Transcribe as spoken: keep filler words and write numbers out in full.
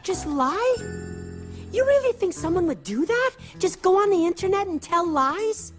Just lie? You really think someone would do that? Just go on the internet and tell lies?